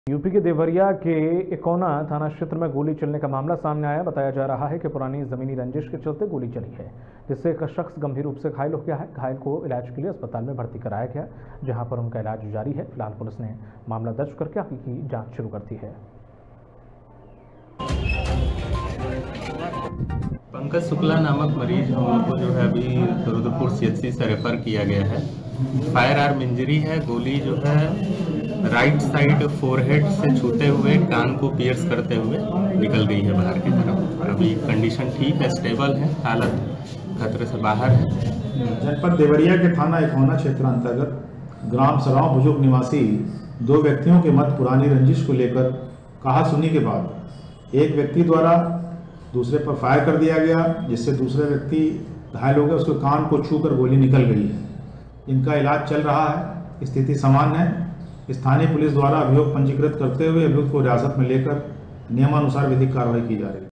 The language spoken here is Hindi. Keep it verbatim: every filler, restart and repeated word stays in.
यूपी के देवरिया के इकोना थाना क्षेत्र में गोली चलने का मामला सामने आया। बताया जा रहा है कि पुरानी जमीनी रंजिश के चलते गोली चली है, जिससे एक शख्स गंभीर रूप से घायल हो गया है। घायल को इलाज के लिए अस्पताल में भर्ती कराया गया, जहां पर उनका इलाज जारी है। फिलहाल पुलिस ने मामला दर्ज करके आगे की जांच शुरू कर दी है। पंकज शुक्ला नामक मरीज हम लोग को जो है अभी रुद्रपुर सीएचसी से रेफर किया गया है। फायर आर्म इंजरी है। गोली जो है राइट साइड फोरहेड से छूते हुए कान को पियर्स करते हुए निकल गई है बाहर की तरफ। अभी कंडीशन ठीक है, स्टेबल है, हालत खतरे से बाहर है। जनपद देवरिया के थाना इकोना क्षेत्र अंतर्गत ग्राम सराव बुजुर्ग निवासी दो व्यक्तियों के मध्य पुरानी रंजिश को लेकर कहा सुनी के बाद एक व्यक्ति द्वारा दूसरे पर फायर कर दिया गया, जिससे दूसरे व्यक्ति घायल हो गया। उसके कान को छूकर गोली निकल गई है। इनका इलाज चल रहा है, स्थिति सामान्य है। स्थानीय पुलिस द्वारा अभियोग पंजीकृत करते हुए अभियुक्त को हिरासत में लेकर नियमानुसार विधिक कार्रवाई की जा रही है।